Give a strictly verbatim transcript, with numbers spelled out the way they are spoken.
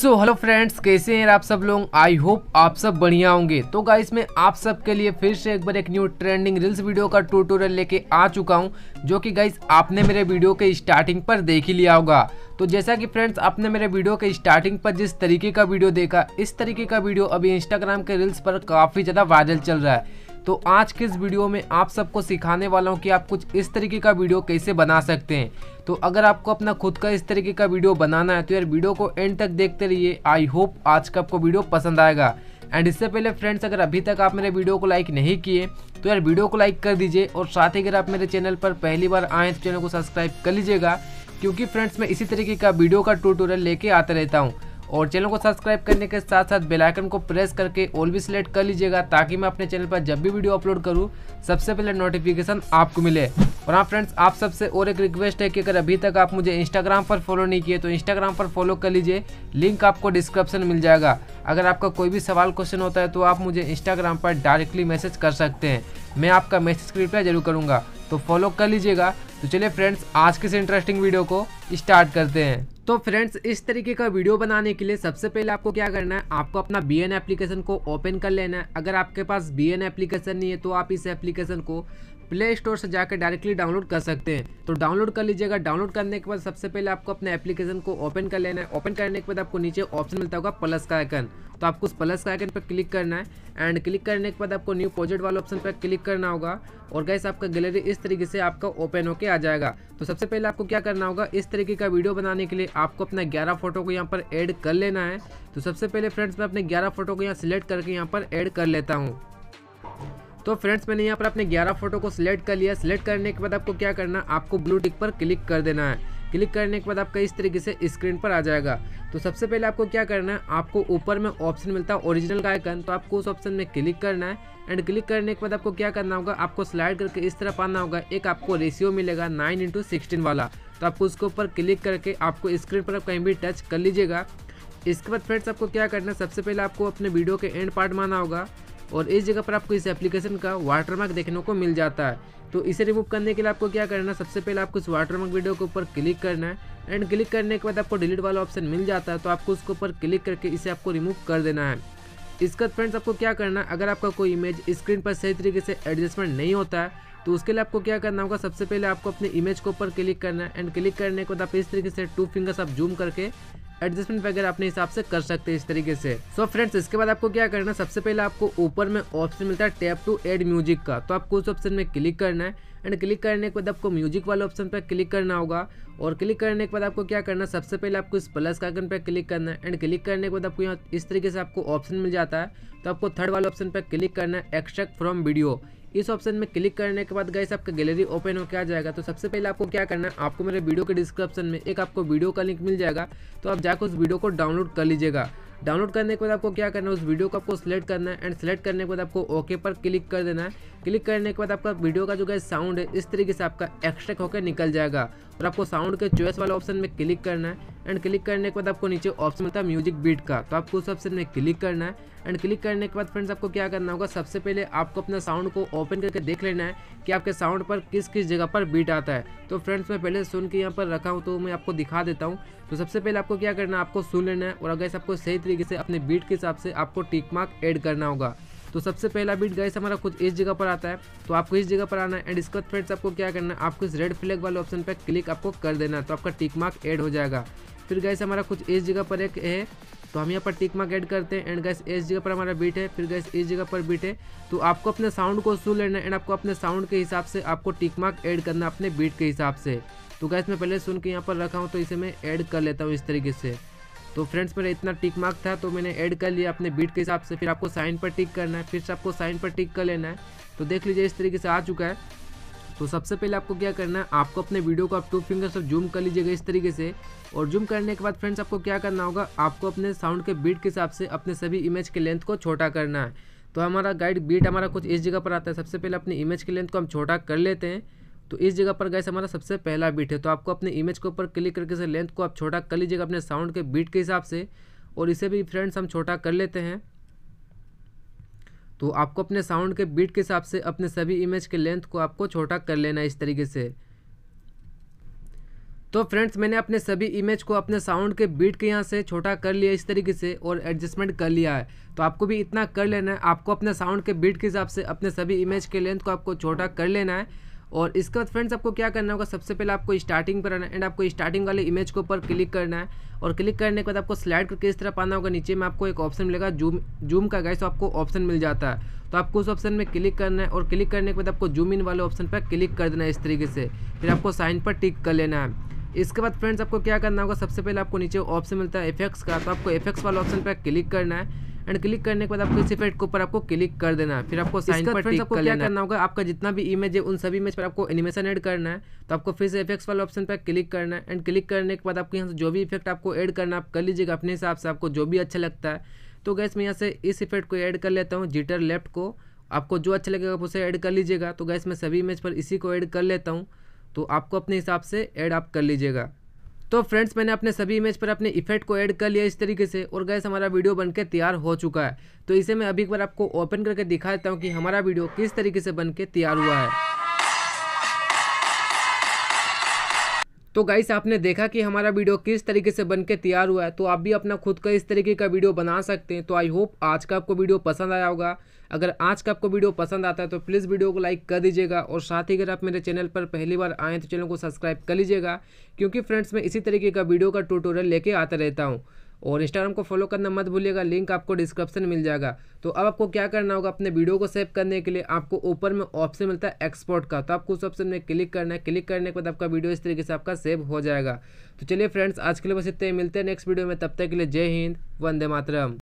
So hello friends, कैसे हैं आप सब लोग। आई होप आप सब बढ़िया होंगे। तो गाइस मैं आप सब के लिए फिर से एक बार एक न्यू ट्रेंडिंग रील्स वीडियो का ट्यूटोरियल लेके आ चुका हूं, जो कि गाइस आपने मेरे वीडियो के स्टार्टिंग पर देख ही लिया होगा। तो जैसा कि फ्रेंड्स आपने मेरे वीडियो के स्टार्टिंग पर जिस तरीके का वीडियो देखा, इस तरीके का वीडियो अभी इंस्टाग्राम के रील्स पर काफ़ी ज़्यादा वायरल चल रहा है। तो आज के इस वीडियो में आप सबको सिखाने वाला हूँ कि आप कुछ इस तरीके का वीडियो कैसे बना सकते हैं। तो अगर आपको अपना खुद का इस तरीके का वीडियो बनाना है तो यार वीडियो को एंड तक देखते रहिए। आई होप आज का आपको वीडियो पसंद आएगा। एंड इससे पहले फ्रेंड्स, अगर अभी तक आप मेरे वीडियो को लाइक नहीं किए तो यार वीडियो को लाइक कर दीजिए, और साथ ही अगर आप मेरे चैनल पर पहली बार आए तो चैनल को सब्सक्राइब कर लीजिएगा, क्योंकि फ्रेंड्स मैं इसी तरीके का वीडियो का ट्यूटोरियल लेके आता रहता हूँ। और चैनल को सब्सक्राइब करने के साथ साथ बेल आइकन को प्रेस करके ऑल भी सिलेक्ट कर लीजिएगा, ताकि मैं अपने चैनल पर जब भी वीडियो अपलोड करूं सबसे पहले नोटिफिकेशन आपको मिले। और हाँ फ्रेंड्स, आप सबसे और एक रिक्वेस्ट है कि अगर अभी तक आप मुझे इंस्टाग्राम पर फॉलो नहीं किए तो इंस्टाग्राम पर फॉलो कर लीजिए, लिंक आपको डिस्क्रिप्शन में मिल जाएगा। अगर आपका कोई भी सवाल क्वेश्चन होता है तो आप मुझे इंस्टाग्राम पर डायरेक्टली मैसेज कर सकते हैं, मैं आपका मैसेज की रिप्लाई जरूर करूँगा, तो फॉलो कर लीजिएगा। तो चलिए फ्रेंड्स, आज के इस इंटरेस्टिंग वीडियो को स्टार्ट करते हैं। तो फ्रेंड्स, इस तरीके का वीडियो बनाने के लिए सबसे पहले आपको क्या करना है, आपको अपना बी एन एप्लीकेशन को ओपन कर लेना है। अगर आपके पास बी एन एप्लीकेशन नहीं है तो आप इस एप्लीकेशन को प्ले स्टोर से जाकर डायरेक्टली डाउनलोड कर सकते हैं। तो डाउनलोड कर लीजिएगा। डाउनलोड करने के बाद सबसे पहले आपको अपने एप्लीकेशन को ओपन कर लेना है। ओपन करने के बाद आपको नीचे ऑप्शन मिलता होगा प्लस का आइकन, तो आपको उस प्लस का आइकन पर क्लिक करना है। एंड क्लिक करने के बाद आपको न्यू प्रोजेक्ट वाले ऑप्शन पर क्लिक करना होगा, और गाइस आपका गैलरी इस तरीके से आपका ओपन होके आ जाएगा। तो सबसे पहले आपको क्या करना होगा, इस तरीके का वीडियो बनाने के लिए आपको अपना ग्यारह फोटो को यहाँ पर ऐड कर लेना है। तो सबसे पहले फ्रेंड्स मैं अपने ग्यारह फोटो को यहाँ सिलेक्ट करके यहाँ पर ऐड कर लेता हूँ। तो फ्रेंड्स मैंने यहाँ पर अपने ग्यारह फोटो को सिलेक्ट कर लिया। सिलेक्ट करने के बाद आपको क्या करना, आपको ब्लू टिक पर क्लिक कर देना है। क्लिक करने के बाद आपका इस तरीके से स्क्रीन पर आ जाएगा। तो सबसे पहले आपको क्या करना है, आपको ऊपर में ऑप्शन मिलता है ओरिजिनल का आइकन, तो आपको उस ऑप्शन में क्लिक करना है। एंड क्लिक करने के बाद आपको क्या करना होगा, आपको स्लाइड करके इस तरफ आना होगा। एक आपको रेशियो मिलेगा नाइन इंटू सिक्सटीन वाला, तो आपको उसके ऊपर क्लिक करके आपको स्क्रीन पर कहीं भी टच कर लीजिएगा। इसके बाद फ्रेंड्स आपको क्या करना है, सबसे पहले आपको अपने वीडियो के एंड पार्ट में आना होगा, और इस जगह पर आपको इस एप्लीकेशन का वाटरमार्क देखने को मिल जाता है। तो इसे रिमूव करने के लिए आपको क्या करना है, सबसे पहले आपको इस वाटरमार्क वीडियो के ऊपर क्लिक करना है। एंड क्लिक करने के बाद आपको डिलीट वाला ऑप्शन मिल जाता है, तो आपको उसके ऊपर क्लिक करके इसे आपको रिमूव कर देना है। इसके बाद फ्रेंड्स आपको क्या करना है, अगर आपका कोई इमेज स्क्रीन पर सही तरीके से एडजस्टमेंट नहीं होता है तो उसके लिए आपको क्या करना होगा, सबसे पहले आपको अपने इमेज के ऊपर क्लिक करना है। एंड क्लिक करने के बाद आप इस तरीके से टू फिंगर्स आप जूम करके एडजस्टमेंट वगैरह अपने हिसाब से कर सकते हैं इस तरीके से। सो so फ्रेंड्स, इसके बाद आपको क्या करना है, सबसे पहले आपको ऊपर में ऑप्शन मिलता है टैप टू ऐड म्यूजिक का, तो आपको उस ऑप्शन में क्लिक करना है। एंड क्लिक करने के बाद आपको म्यूजिक वाले ऑप्शन पर क्लिक करना होगा, और क्लिक करने के बाद आपको क्या करना है, सबसे पहले आपको इस प्लस का आइकन पर क्लिक करना है। एंड क्लिक करने के बाद आपको यहाँ इस तरीके से आपको ऑप्शन मिल जाता है, तो आपको थर्ड वाले ऑप्शन पर क्लिक करना है एक्सट्रैक्ट फ्रॉम वीडियो। इस ऑप्शन में क्लिक करने के बाद गाइस आपका गैलरी ओपन होकर आ जाएगा। तो सबसे पहले आपको क्या करना है, आपको मेरे वीडियो के डिस्क्रिप्शन में एक आपको वीडियो का लिंक मिल जाएगा, तो आप जाकर उस वीडियो को डाउनलोड कर लीजिएगा। डाउनलोड करने के बाद आपको क्या करना है, उस वीडियो को आपको सिलेक्ट करना है। एंड सेलेक्ट करने के बाद आपको ओके पर क्लिक कर देना है। क्लिक करने के बाद आपका वीडियो का जो गाइस साउंड है इस तरीके से आपका एक्सट्रैक्ट होकर निकल जाएगा, और आपको साउंड के चॉइस वाले ऑप्शन में क्लिक करना है। एंड क्लिक करने के बाद आपको नीचे ऑप्शन मिलता है म्यूजिक बीट का, तो आपको उस ऑप्शन में क्लिक करना है। एंड क्लिक करने के बाद फ्रेंड्स आपको क्या करना होगा, सबसे पहले आपको अपना साउंड को ओपन करके देख लेना है कि आपके साउंड पर किस किस जगह पर बीट आता है। तो फ्रेंड्स मैं पहले सुन के यहाँ पर रखा हूँ, तो मैं आपको दिखा देता हूँ। तो सबसे पहले आपको क्या करना है, आपको सुन लेना है, और अगर आपको सही तरीके से अपने बीट के हिसाब से आपको टिक मार्क ऐड करना होगा। तो सबसे पहला बीट गाइस हमारा कुछ इस जगह पर आता है, तो आपको इस जगह पर आना है। एंड इसके बाद फ्रेंड्स आपको क्या करना है, आपको इस रेड फ्लैग वाले ऑप्शन पर क्लिक आपको कर देना है, तो आपका टिक मार्क ऐड हो जाएगा। फिर गाइस हमारा कुछ इस जगह पर एक है, तो हम यहाँ पर टिक मार्क ऐड करते हैं। एंड गाइस इस जगह पर हमारा बीट है, फिर गाइस इस जगह पर बीट है। तो आपको अपने साउंड को सुन लेना है, एंड आपको अपने साउंड के हिसाब से आपको टिक मार्क ऐड करना अपने बीट के हिसाब से। तो गाइस मैं पहले सुन के यहाँ पर रखा हूँ, तो इसे मैं ऐड कर लेता हूँ इस तरीके से। तो फ्रेंड्स मेरा इतना टिक मार्क था, तो मैंने ऐड कर लिया अपने बीट के हिसाब से। फिर आपको साइन पर टिक करना है, फिर से आपको साइन पर टिक कर लेना है। तो देख लीजिए इस तरीके से आ चुका है। तो सबसे पहले आपको क्या करना है, आपको अपने वीडियो को आप टू फिंगर से जूम कर लीजिएगा इस तरीके से, और जूम करने के बाद फ्रेंड्स आपको क्या करना होगा, आपको अपने साउंड के बीट के हिसाब से अपने सभी इमेज के लेंथ को छोटा करना है। तो हमारा गाइड बीट हमारा कुछ इस जगह पर आता है। सबसे पहले अपनी इमेज की लेंथ को हम छोटा कर लेते हैं। तो इस जगह पर गाइस हमारा सबसे पहला बीट है, तो आपको अपने इमेज के ऊपर क्लिक करके से लेंथ को आप छोटा कर लीजिएगा अपने साउंड के बीट के हिसाब से, और इसे भी फ्रेंड्स हम छोटा कर लेते हैं। तो आपको अपने साउंड के बीट के हिसाब से अपने सभी इमेज के लेंथ को आपको छोटा कर लेना है इस तरीके से। तो फ्रेंड्स मैंने अपने सभी इमेज को अपने साउंड के बीट के यहाँ से छोटा कर लिया इस तरीके से और एडजस्टमेंट कर लिया है। तो आपको भी इतना कर लेना है। आपको अपने साउंड के बीट के हिसाब से अपने सभी इमेज के लेंथ को आपको छोटा कर लेना है। और इसके बाद फ्रेंड्स आपको क्या करना होगा, सबसे पहले आपको स्टार्टिंग पर आना है एंड आपको स्टार्टिंग वाले इमेज के ऊपर क्लिक करना है। और क्लिक करने के बाद आपको स्लाइड करके इस तरफ आना होगा। नीचे में आपको एक ऑप्शन मिलेगा जूम जूम का गाइस, तो आपको ऑप्शन मिल जाता है। तो आपको उस ऑप्शन में क्लिक करना है और क्लिक करने के बाद आपको जूम इन वाले ऑप्शन पर क्लिक कर देना है इस तरीके से। फिर आपको साइन पर टिक कर लेना है। इसके बाद फ्रेंड्स आपको क्या करना होगा, सबसे पहले आपको नीचे ऑप्शन मिलता है इफेक्ट्स का, तो आपको इफेक्ट्स वाले ऑप्शन पर क्लिक करना है एंड क्लिक करने के बाद आपको इस इफेक्ट के ऊपर आपको क्लिक कर देना है। फिर आपको साइन पर टिक कर लेना है। क्या करना होगा, आपका जितना भी इमेज है उन सभी इमेज पर आपको एनिमेशन ऐड करना है। तो आपको फिर से इफेक्ट्स वाले ऑप्शन पर क्लिक करना है एंड क्लिक करने के बाद आपको यहाँ से जो भी इफेक्ट आपको ऐड करना आप कर लीजिएगा अपने हिसाब से, आपको जो भी अच्छा लगता है। तो गैस मैं यहाँ से इस इफेक्ट को ऐड कर लेता हूँ, जिटर लेफ्ट को। आपको जो अच्छा लगेगा आप उसे ऐड कर लीजिएगा। तो गैस मैं सभी इमेज पर इसी को ऐड कर लेता हूँ। तो आपको अपने हिसाब से ऐड आप कर लीजिएगा। तो फ्रेंड्स मैंने अपने सभी इमेज पर अपने इफेक्ट को ऐड कर लिया इस तरीके से और गैस हमारा वीडियो बनके तैयार हो चुका है। तो इसे मैं अभी एक बार आपको ओपन करके दिखा देता हूँ कि हमारा वीडियो किस तरीके से बनके तैयार हुआ है। तो गाइस आपने देखा कि हमारा वीडियो किस तरीके से बनके तैयार हुआ है। तो आप भी अपना खुद का इस तरीके का वीडियो बना सकते हैं। तो आई होप आज का आपको वीडियो पसंद आया होगा। अगर आज का आपको वीडियो पसंद आता है तो प्लीज़ वीडियो को लाइक कर दीजिएगा और साथ ही अगर आप मेरे चैनल पर पहली बार आएँ तो चैनल को सब्सक्राइब कर लीजिएगा, क्योंकि फ्रेंड्स मैं इसी तरीके का वीडियो का ट्यूटोरियल लेके आता रहता हूँ। और इंस्टाग्राम को फॉलो करना मत भूलिएगा, लिंक आपको डिस्क्रिप्शन में मिल जाएगा। तो अब आपको क्या करना होगा, अपने वीडियो को सेव करने के लिए आपको ऊपर में ऑप्शन मिलता है एक्सपोर्ट का। तो आपको उस ऑप्शन में क्लिक करना है। क्लिक करने के बाद आपका वीडियो इस तरीके से आपका सेव हो जाएगा। तो चलिए फ्रेंड्स आज के लिए बस इतने ही, मिलते हैं नेक्स्ट वीडियो में। तब तक के लिए जय हिंद, वंदे मातरम।